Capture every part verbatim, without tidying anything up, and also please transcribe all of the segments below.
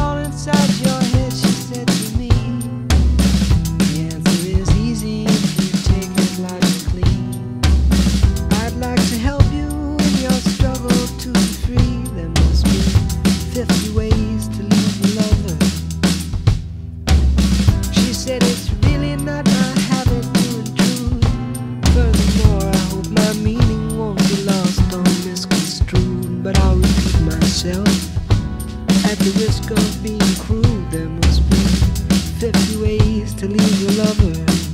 all inside your head, she said to me. The answer is easy if you take it logically. I'd like to help you in your struggle to be free. There must be fifty ways to leave your lover. She said it's really not my habit to intrude. Furthermore, I hope my meaning won't be lost or misconstrued. But I'll repeat myself at the risk of being crude. There must be fifty ways to leave your lover.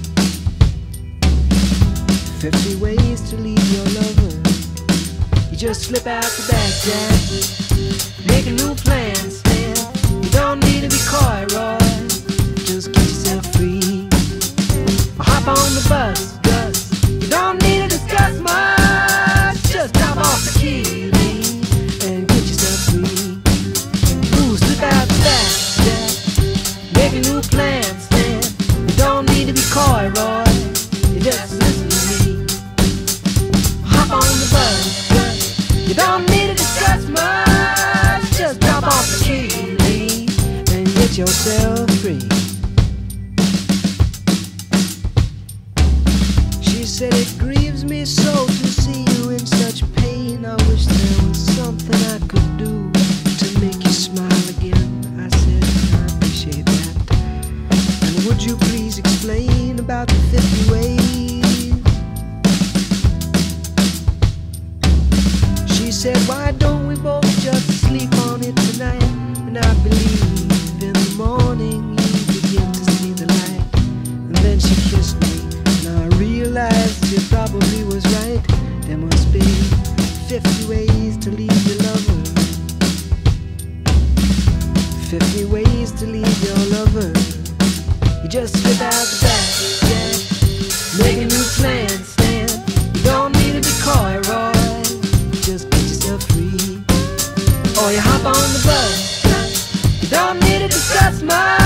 Fifty ways to leave your lover. You just slip out the back, Jack. Make a new plan, Stan. You don't need to be coy, Roy. Just get yourself free. Or hop on the bus, Gus. You don't need to discuss much. Just drop off the key, Lee, and get yourself free. Ooh, slip out the back, Jack. Make a new plan, Stan. You don't need to be coy, Roy. You just listen to me. Hop on the bus, Gus. You don't need to discuss much. Just drop off the key, Lee, and get yourself free. She said it grieves me so to see you in such pain. I wish there was something I could do to make you smile again. I said I appreciate that. And would you please explain about the fifty ways? She said, why don't we both just sleep on it tonight? And I believe in the morning you begin to see the light. And then she kissed me, and I realized she probably was right. There must be fifty ways to leave your lover. Fifty ways to leave your lover. You just slip out the back, Jack. Make a new plan, Stan. You don't need to be coy, Roy. Just get yourself free. Or you hop on the bus. You don't need to discuss much.